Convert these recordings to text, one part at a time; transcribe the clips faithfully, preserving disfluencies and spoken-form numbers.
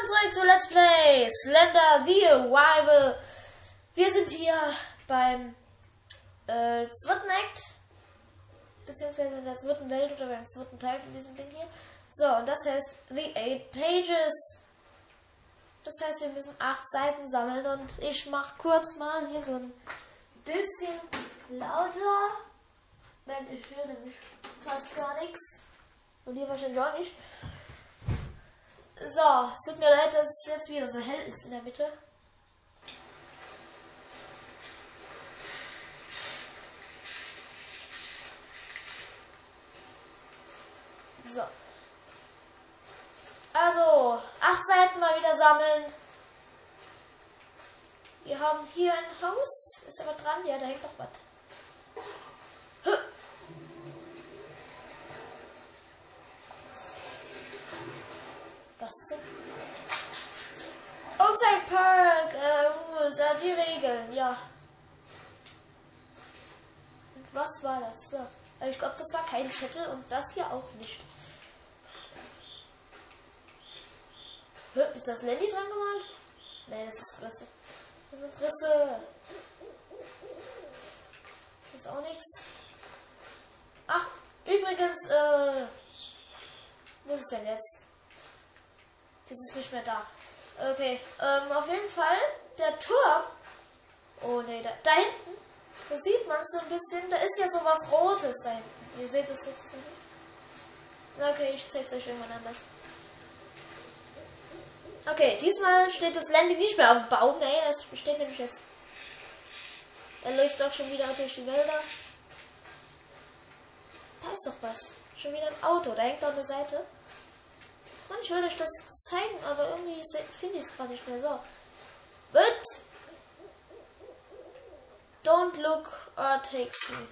Willkommen zurück zu Let's Play Slender The Arrival. Wir sind hier beim äh, zweiten Act, beziehungsweise in der zweiten Welt oder beim zweiten Teil von diesem Ding hier. So, und das heißt The Eight Pages. Das heißt, wir müssen acht Seiten sammeln und ich mache kurz mal hier so ein bisschen lauter, weil ich höre nämlich fast gar nichts und hier wahrscheinlich auch nicht. So, es tut mir leid, dass es jetzt wieder so hell ist in der Mitte. So. Also, acht Seiten mal wieder sammeln. Wir haben hier ein Haus. Ist aber dran? Ja, da hängt doch was. Was zum... Oakside Park, äh, Rules, äh, die Regeln, ja. Und was war das? So. Ich glaube, das war kein Zettel und das hier auch nicht. Ist das Landy dran gemalt? Nee, das ist Risse. Das sind Risse. Das ist auch nichts. Ach, übrigens, äh, wo ist denn jetzt? Das ist nicht mehr da. Okay, ähm, auf jeden Fall, der Turm. Oh ne, da, da hinten, da sieht man so ein bisschen, da ist ja so was Rotes da hinten. Ihr seht das jetzt hier. Okay, ich zeig's euch irgendwann anders. Okay, diesmal steht das Landy nicht mehr auf dem Baum. Nee, es steht nämlich jetzt. Er läuft doch schon wieder durch die Wälder. Da ist doch was. Schon wieder ein Auto, da hängt auf der Seite. Mann, ich will euch das zeigen, aber irgendwie finde ich es gerade nicht mehr so. But don't look or take me.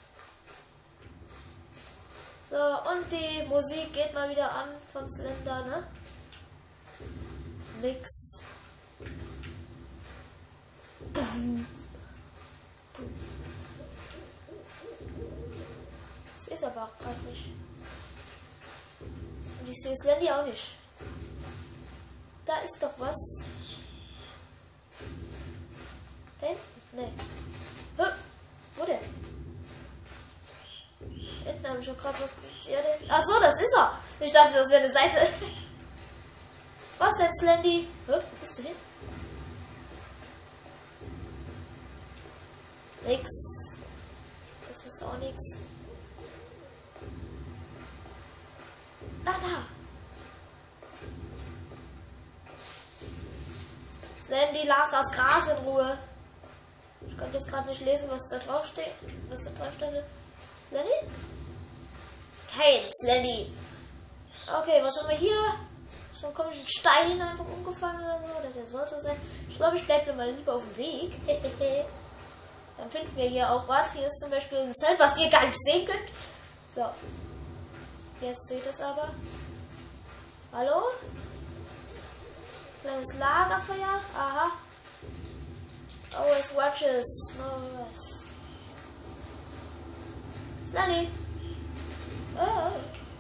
So, und die Musik geht mal wieder an von Slender, ne? Nix. Das ist aber auch gerade nicht. Und ich sehe es Landy auch nicht. Da ist doch was. Da hinten? Nee. Hä? Wo denn? Da hinten habe ich schon gerade was gesehen. Ach so, das ist er. Ich dachte, das wäre eine Seite. Was denn, Landy? Hä? Wo bist du hin? Nix. Das ist auch nix. Da, da. Landy, lass das Gras in Ruhe. Ich konnte jetzt gerade nicht lesen, was da drauf steht. Was da drauf steht. Landy? Kein Landy. Okay, was haben wir hier? So ein komischer Stein einfach umgefallen oder so. Oder der soll so sein. Ich glaube, ich bleibe mal lieber auf dem Weg. Dann finden wir hier auch was. Hier ist zum Beispiel ein Zelt, was ihr gar nicht sehen könnt. So. Jetzt seht ihr es aber. Hallo? Kleines Lagerfeuer. Aha. Always watches. No rest. Slunny. Oh.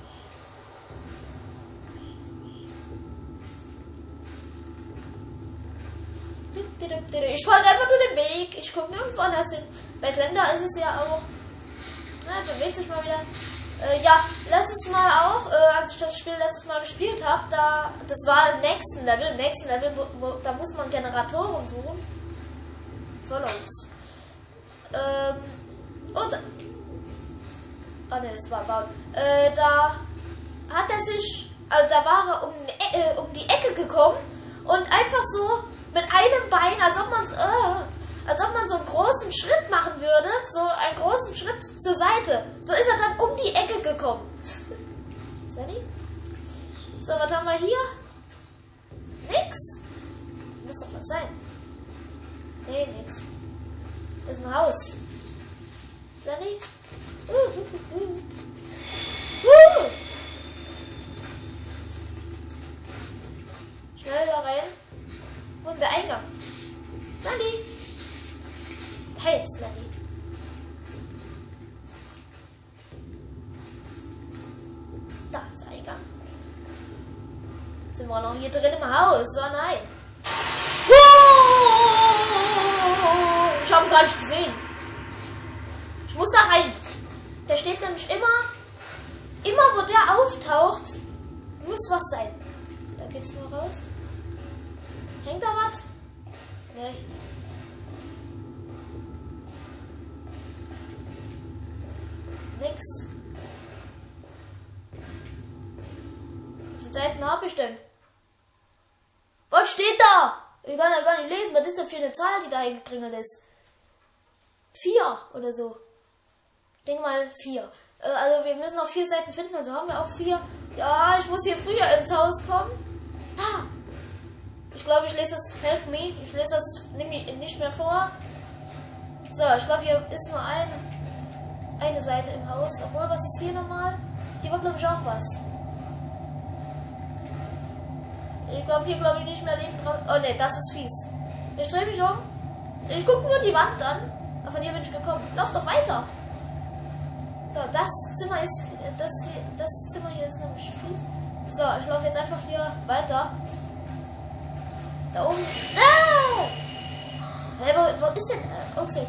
Ich folge einfach nur den Weg. Ich gucke nirgendwo anders hin. Bei Slender ist es ja auch. Na, bewegt sich mal wieder. Äh, ja, letztes Mal auch, äh, als ich das Spiel letztes Mal gespielt habe, da, das war im nächsten Level, im nächsten Level, wo, wo, da muss man Generatoren suchen. Follows. Ähm, und, oh ne, das war Baum. Äh, da hat er sich, also da war er um, äh, um die Ecke gekommen und einfach so mit einem Bein, als ob man, äh, als ob man so einen großen Schritt machen würde, so einen großen Schritt zur Seite. So ist er dann um die Ecke gekommen. Sandy? So, was haben wir hier? Nix. Muss doch was sein. Nee, nix. Das ist ein Haus. Sandy? Uh, uh, uh, uh. Schnell da rein. Wo ist der Eingang? Sandy? Kein Slunny. Da ist der Eingang. Sind wir noch hier drin im Haus? So, nein. Ich habe ihn gar nicht gesehen. Ich muss da rein. Der steht nämlich immer, immer wo der auftaucht, muss was sein. Da geht's nur raus. Hängt da was? Nee. Nix. Wie viele Seiten habe ich denn? Was steht da? Ich kann ja gar nicht lesen. Was ist denn für eine Zahl, die da eingekringelt ist? Vier oder so. Ich denke mal vier. Äh, also wir müssen noch vier Seiten finden, also haben wir auch vier. Ja, ich muss hier früher ins Haus kommen. Da. Ich glaube, ich lese das. Help me. Ich lese das nicht mehr vor. So, ich glaube, hier ist nur eine, eine Seite im Haus. Obwohl, was ist hier nochmal? Hier war, glaube ich, auch was. Ich glaube, hier glaube ich nicht mehr Leben drauf. Oh ne, das ist fies. Ich drehe mich um. Ich gucke nur die Wand an. Aber von hier bin ich gekommen. Lauf doch weiter. So, das Zimmer ist. Das, hier, das Zimmer hier ist nämlich fies. So, ich laufe jetzt einfach hier weiter. Da oben. Ah! Hey, wo, wo ist denn? Äh, okay,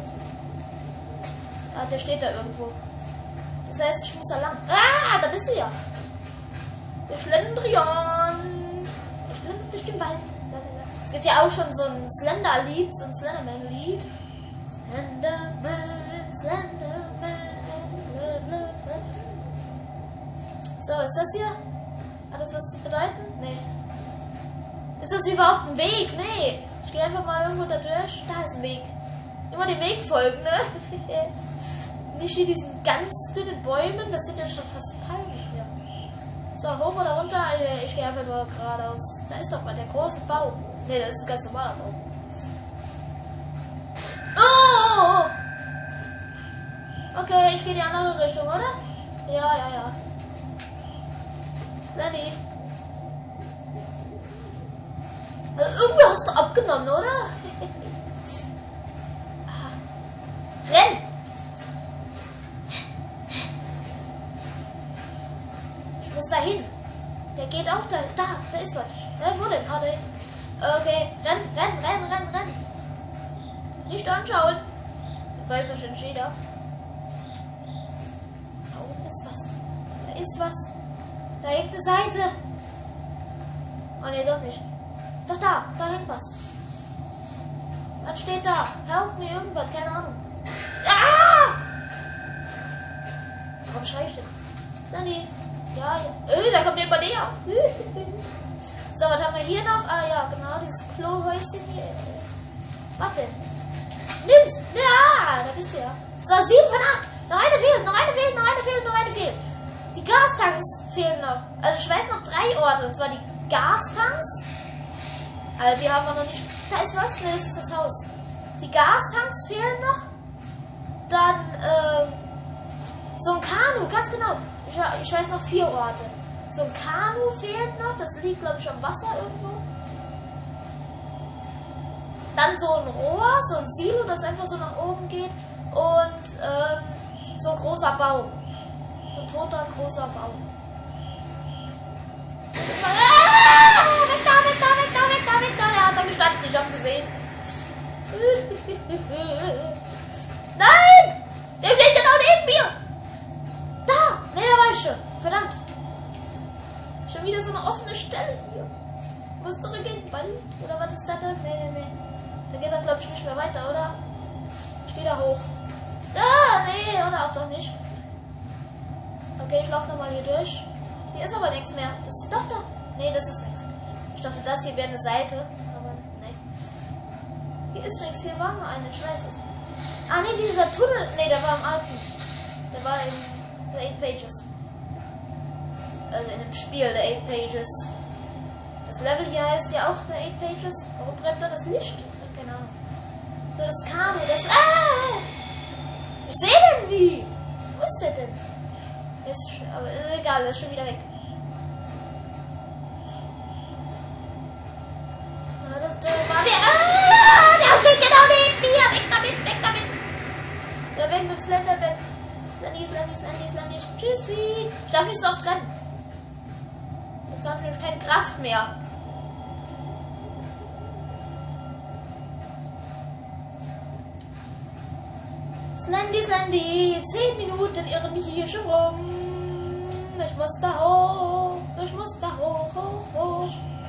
ah, der steht da irgendwo. Das heißt, ich muss da lang. Ah, da bist du ja. Der Schlendrian. Der schlendert durch den Wald. Es gibt ja auch schon so ein Slender-Lied, so ein Slenderman-Lied. Slenderman, Slenderman. Blablabla. So, was ist das hier? Hat das was zu bedeuten? Nee. Ist das überhaupt ein Weg? Nee. Ich gehe einfach mal irgendwo da durch. Da ist ein Weg. Immer dem Weg folgen, ne? Nicht wie diesen ganz dünnen Bäumen. Das sind ja schon fast Palmen hier. So, hoch oder runter? Ich, ich gehe einfach nur geradeaus. Da ist doch mal der große Baum. Ne, das ist ein ganz normaler Baum. Oh! Okay, ich gehe die andere Richtung, oder? Ja, ja, ja. Lenny. Also, irgendwie hast du abgenommen, oder? Renn! Ich muss dahin. Der geht auch da. Da, da ist was. Ja, wo denn? Ah, da hinten. Okay, renn, renn, renn, renn, renn. Nicht anschauen. Weiß wahrscheinlich jeder. Da oben ist was. Da ist was. Da hängt eine Seite. Oh ne, doch nicht. Doch da, da hängt was. Was steht da? Help mir irgendwas, keine Ahnung. Ah! Warum schrei ich denn? Sunny. Ja, ja. Öh, da kommt jemand näher. So, was haben wir hier noch? Ah ja, genau, dieses Klohäuschen hier. Was denn? Nimm's! Ja, da bist du ja. So, sieben von acht. Noch eine fehlt, noch eine fehlt, noch eine fehlt, noch eine fehlt. Die Gastanks fehlen noch. Also ich weiß noch drei Orte. Und zwar die Gastanks. Also die haben wir noch nicht. Da ist was? Ne, das ist das Haus. Die Gastanks fehlen noch. Dann, ähm, so ein Kanu, ganz genau. Ich, ich weiß noch vier Orte. So ein Kanu fehlt noch. Das liegt, glaube ich, am Wasser irgendwo. Dann so ein Rohr, so ein Silo, das einfach so nach oben geht. Und ähm, so ein großer Baum. Ein toter, großer Baum. Ah, weg da, weg da, weg da, weg da, weg da. Er hat da gestanden, ich hab's gesehen. Nein! Der steht genau neben mir! Da! Ne, da war ich schon. Verdammt. Schon wieder so eine offene Stelle hier. Ich muss zurück in den Wald. Oder was ist das da? Ne, ne, ne. Da geht er, glaube ich, nicht mehr weiter, oder? Ich gehe da hoch. Ah, nee, oder auch doch nicht. Okay, ich laufe nochmal hier durch. Hier ist aber nichts mehr. Das ist doch da. Nee, das ist nichts. Ich dachte, das hier wäre eine Seite. Aber nee. Hier ist nichts. Hier war nur eine. Ich weiß es. Ah, nee, dieser Tunnel. Nee, der war im Alten. Der war in The Eight Pages. Also in dem Spiel The Eight Pages. Das Level hier heißt ja auch The Eight Pages. Warum brennt da das Licht? Keine Ahnung. So, das Kanu. Das. Ah! Ich sehe denn die. Wo ist der denn? Ist schon, aber ist egal, der ist schon wieder weg. Ah, das, das war der. Ah, der steht genau neben mir. Weg damit, weg damit. Der weg mit dem Slenderman. Slendy, Slendy, Slendy, Slendy. Tschüssi. Ich darf nicht so oft rennen. Jetzt habe ich nämlich keine Kraft mehr. Slendy, Slendy, zehn Minuten irren mich hier schon rum. Ich muss da hoch, ich muss da hoch, hoch, hoch.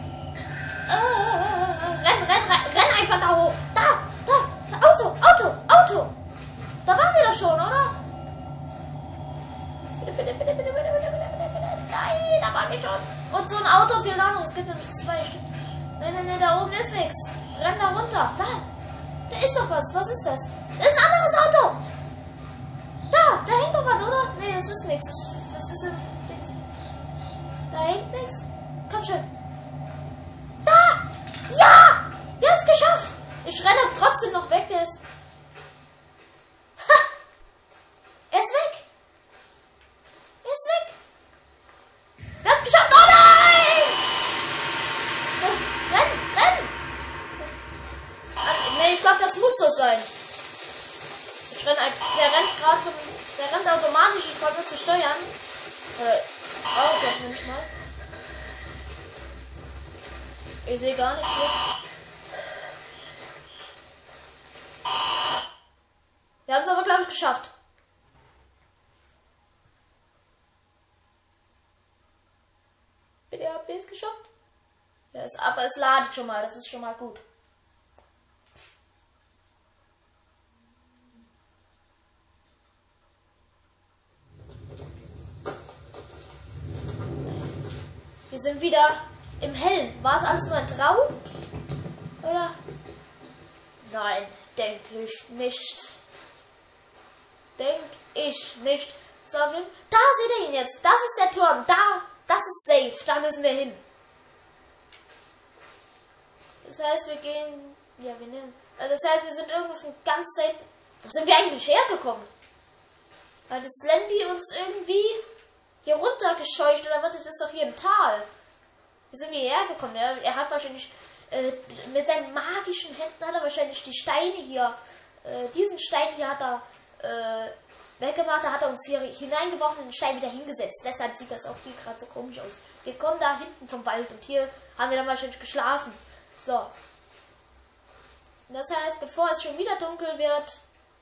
Äh, renn, renn, renn, renn einfach da hoch. Da, da, Auto, Auto, Auto. Da waren wir doch schon, oder? Bitte, bitte, bitte, bitte, bitte, bitte, bitte, bitte, bitte. Nein, da waren wir schon. Und so ein Auto fehlt auch noch. Es gibt nämlich zwei Stück. Nein, nein, nein, da oben ist nichts. Renn da runter. Da. Da ist doch was. Was ist das? Das ist ein anderes Auto. Da, da hängt doch was, oder? Nee, das ist nichts. Das, das ist ein Dings. Da hängt nichts. Komm schon. Da! Ja! Wir haben es geschafft. Ich renne trotzdem noch weg. Der ist... Ha! Er ist weg. Er ist weg. Wir haben es geschafft. Oh nein! Renn, renn! Nee, ich glaube, das muss so sein. Ich renn, der rennt gerade von... Der rennt automatisch. Ich wollte zu steuern. Äh, auch jetzt nämlich mal. Ich sehe gar nichts hier. Wir haben es aber, glaube ich, geschafft. Bitte habt ihr es geschafft? Ja, es, aber es ladet schon mal. Das ist schon mal gut. Wir sind wieder im Hellen. War es alles nur ein Traum? Oder? Nein, denke ich nicht. Denke ich nicht. So, da seht ihr ihn jetzt. Das ist der Turm. Da, das ist safe. Da müssen wir hin. Das heißt, wir gehen... Ja, wir nehmen... Also das heißt, wir sind irgendwo von ganz selten... Wo sind wir eigentlich hergekommen? Weil das Slendy uns irgendwie hier runtergescheucht. Oder was? Das ist doch hier im Tal. Wie sind wir hierher gekommen? Er, er hat wahrscheinlich... Äh, mit seinen magischen Händen hat er wahrscheinlich die Steine hier... Äh, diesen Stein hier hat er... Äh, weggemacht, da hat er uns hier hineingeworfen und den Stein wieder hingesetzt. Deshalb sieht das auch hier gerade so komisch aus. Wir kommen da hinten vom Wald und hier haben wir dann wahrscheinlich geschlafen. So. Das heißt, bevor es schon wieder dunkel wird,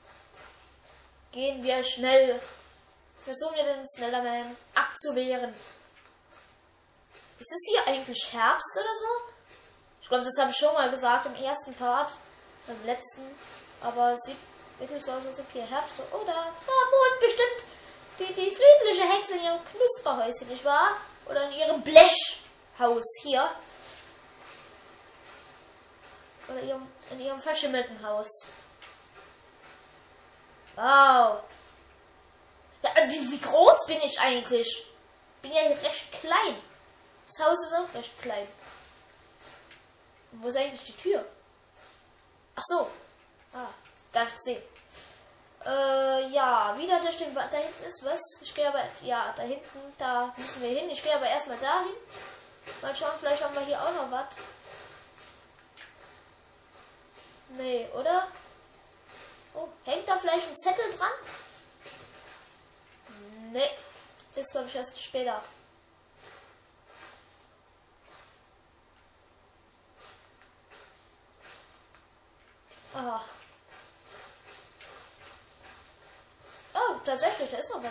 gehen wir schnell. Versuchen wir den Slenderman abzuwehren. Ist es hier eigentlich Herbst oder so? Ich glaube, das habe ich schon mal gesagt im ersten Part, beim letzten. Aber es sieht wirklich so aus, als ob hier Herbst oder da wohnt bestimmt die, die friedliche Hexe in ihrem Knusperhäuschen, nicht wahr? Oder in ihrem Blechhaus hier. Oder ihrem, in ihrem verschimmelten Haus. Wow. Ja, wie, wie groß bin ich eigentlich? Ich bin ja recht klein. Das Haus ist auch recht klein. Und wo ist eigentlich die Tür? Ach so. Ah, gar nicht gesehen. Äh, ja, wieder durch den Wald. Da hinten ist was. Ich gehe aber, ja, da hinten, da müssen wir hin. Ich gehe aber erstmal dahin. Mal schauen, vielleicht haben wir hier auch noch was. Nee, oder? Oh, hängt da vielleicht ein Zettel dran? Nee, das glaube ich erst später. Ah. Oh, tatsächlich, da ist noch was.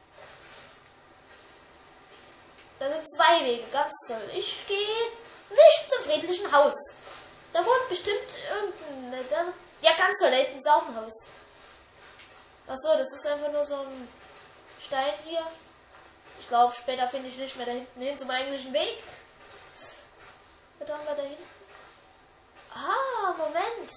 Da sind zwei Wege, ganz toll. Ich gehe nicht zum friedlichen Haus. Da wohnt bestimmt irgendein... Da, ja, ganz toll, da hinten ist auch ein Haus. Achso, das ist einfach nur so ein Stein hier. Ich glaube, später finde ich nicht mehr da hinten hin zum eigentlichen Weg. Was haben wir da hinten? Ah, Moment.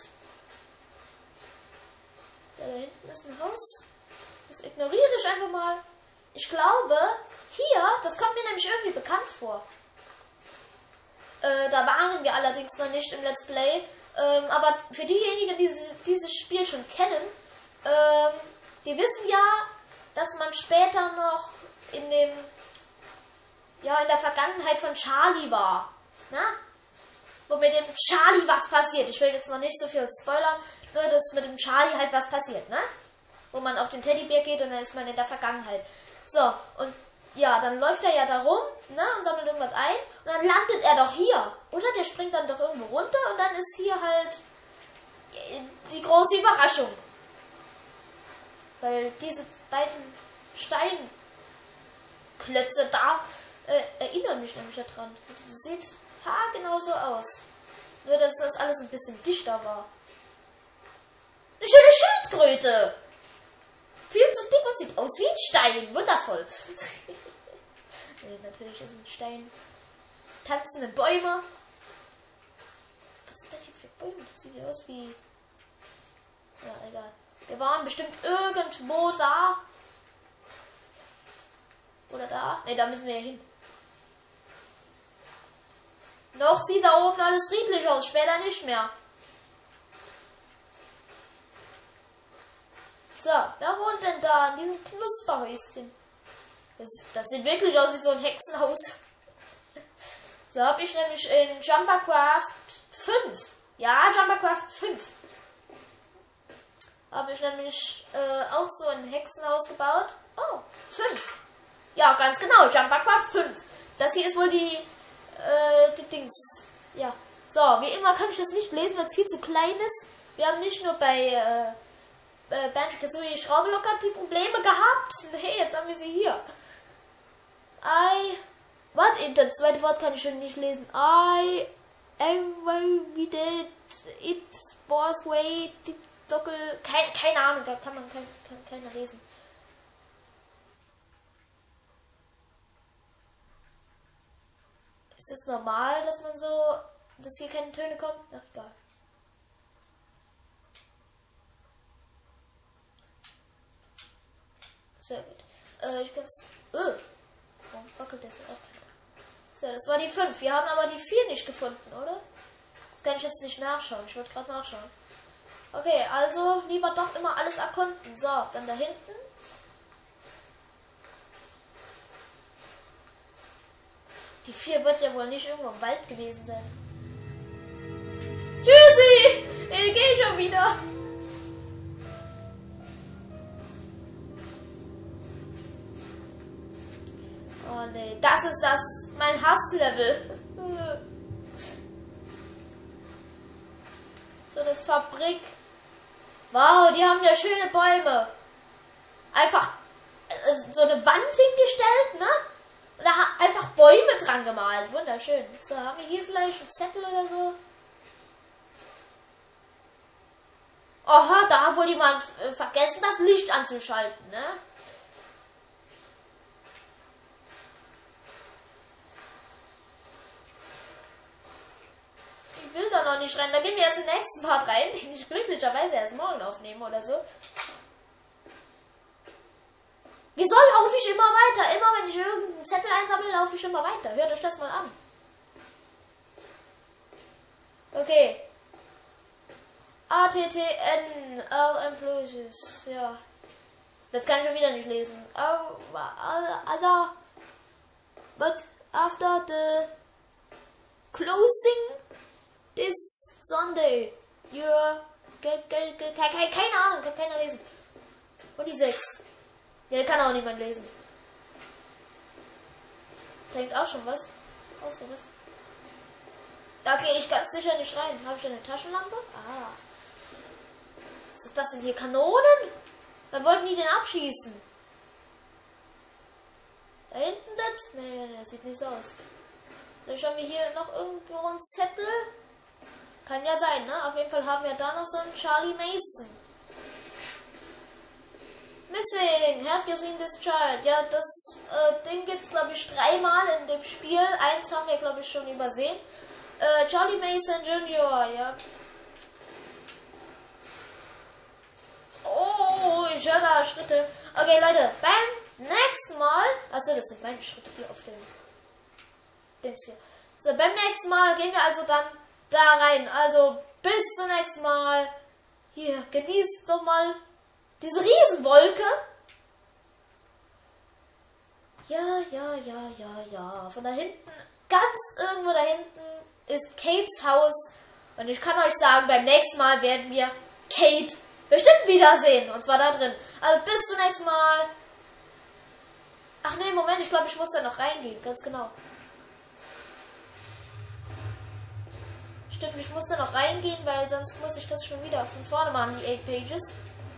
Ja, da hinten ist ein Haus. Das ignoriere ich einfach mal. Ich glaube, hier, das kommt mir nämlich irgendwie bekannt vor. Äh, da waren wir allerdings noch nicht im Let's Play. Ähm, aber für diejenigen, die dieses Spiel schon kennen, ähm, die wissen ja, dass man später noch in dem, ja, in der Vergangenheit von Charlie war. Na? Wo mit dem Charlie was passiert. Ich will jetzt noch nicht so viel spoilern, nur dass mit dem Charlie halt was passiert, ne? Wo man auf den Teddybär geht und dann ist man in der Vergangenheit. So, und ja, dann läuft er ja da rum, ne, und sammelt irgendwas ein. Und dann landet er doch hier. Oder der springt dann doch irgendwo runter und dann ist hier halt die große Überraschung. Weil diese beiden Steinklötze da äh, erinnern mich nämlich daran. Das sieht haargenau so aus. Nur, dass das alles ein bisschen dichter war. Eine schöne Schildkröte! Viel zu dick und sieht aus wie ein Stein. Wundervoll. Nee, natürlich ist ein Stein. Tanzende Bäume. Was sind das hier für Bäume? Das sieht ja aus wie... Ja, egal. Wir waren bestimmt irgendwo da. Oder da? Ne, da müssen wir ja hin. Noch sieht da oben alles friedlich aus, später nicht mehr. So, wer wohnt denn da in diesem Knusperhäuschen? Das, das sieht wirklich aus wie so ein Hexenhaus. So habe ich nämlich in Jumpercraft fünf. Ja, Jumpercraft fünf. Habe ich nämlich äh, auch so ein Hexenhaus gebaut. Oh, fünf. Ja, ganz genau, Jumpercraft fünf. Das hier ist wohl die, äh, die Dings. Ja. So, wie immer kann ich das nicht lesen, weil es viel zu klein ist. Wir haben nicht nur bei äh, äh, Banjo-Kazooie Schraube lockert die Probleme gehabt. Hey, jetzt haben wir sie hier. I... Warte, das zweite Wort kann ich schon nicht lesen. I... Every it was way... Dockel... Keine, keine Ahnung, da kann man kein, kann keiner lesen. Ist das normal, dass man so... dass hier keine Töne kommen? Ach, egal. Sehr gut. Äh, ich kann's... Öh. Warum wackelt das auch? So, das war die fünf. Wir haben aber die vier nicht gefunden, oder? Das kann ich jetzt nicht nachschauen. Ich wollte gerade nachschauen. Okay, also lieber doch immer alles erkunden. So, dann da hinten. Die vier wird ja wohl nicht irgendwo im Wald gewesen sein. Tschüssi! Ich gehe schon wieder. Oh nee, das ist das, mein Hasslevel. So eine Fabrik. Wow, die haben ja schöne Bäume. Einfach äh, so eine Wand hingestellt, ne? Und da haben einfach Bäume dran gemalt. Wunderschön. So, haben wir hier vielleicht einen Zettel oder so? Oha, da hat wohl jemand äh, vergessen, das Licht anzuschalten, ne? Ich will da noch nicht rein. Da gehen wir erst in den nächsten Part rein, den ich glücklicherweise erst morgen aufnehmen oder so. Wieso laufe ich immer weiter? Immer wenn ich irgendeinen Zettel einsammle, laufe ich immer weiter. Hört euch das mal an. Okay. A T T N R Employees. Ja. Das kann ich schon wieder nicht lesen. Other. But after the closing this Sunday, you're... Keine Ahnung, kann keiner lesen. Und die sechs. Der kann auch niemand lesen. Denkt auch schon was. Auch so was. Da gehe ich ganz sicher nicht rein. Habe ich eine Taschenlampe? Ah. Was ist das denn hier? Kanonen? Dann wollten die den abschießen. Da hinten das? Nee, nee, nee, das sieht nicht so aus. Vielleicht haben wir hier noch irgendwo einen Zettel. Kann ja sein, ne? Auf jeden Fall haben wir da noch so einen Charlie Mason. Missing, have you seen this child? Ja, das äh, Ding gibt es, glaube ich, dreimal in dem Spiel. Eins haben wir, glaube ich, schon übersehen. Äh, Charlie Mason Junior, ja. Oh, ich höre da Schritte. Okay, Leute, beim nächsten Mal... Achso, das sind meine Schritte hier auf dem Dings hier. So, beim nächsten Mal gehen wir also dann da rein. Also, bis zum nächsten Mal. Hier, genießt doch mal diese Riesenwolke. Ja, ja, ja, ja, ja. Von da hinten, ganz irgendwo da hinten, ist Kates Haus. Und ich kann euch sagen, beim nächsten Mal werden wir Kate bestimmt wiedersehen. Und zwar da drin. Also bis zum nächsten Mal. Ach nee, Moment, ich glaube, ich muss da noch reingehen, ganz genau. Stimmt, ich muss da noch reingehen, weil sonst muss ich das schon wieder von vorne machen, die acht Pages.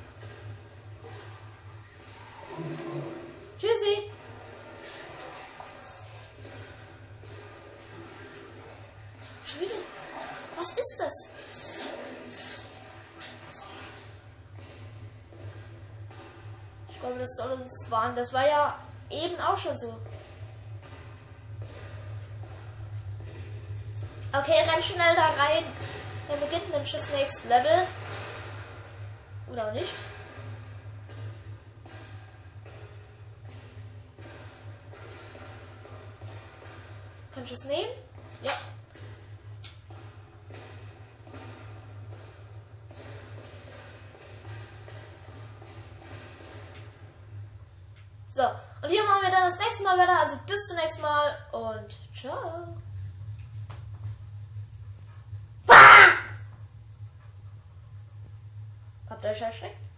Tschüssi! Schon wieder? Was ist das? Ich glaube, das soll uns warnen. Das war ja eben auch schon so. Okay, renn schnell da rein. Dann beginnt nämlich das nächste Level. Oder auch nicht. Kann ich das nehmen? Ja. So, und hier machen wir dann das nächste Mal weiter. Also bis zum nächsten Mal und ciao. Habt ihr euch erschreckt?